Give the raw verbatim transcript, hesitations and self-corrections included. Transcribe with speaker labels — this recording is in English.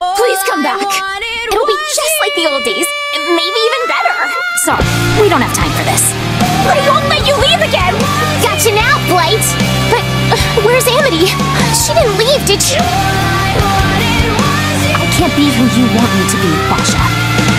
Speaker 1: Please come back. It'll be just like the old days, maybe even better. Sorry, we don't have time for this. But I won't let you leave again. Gotcha now, Blight. But uh, where's Amity? She didn't leave, did she? I can't be who you want me to be, Basha.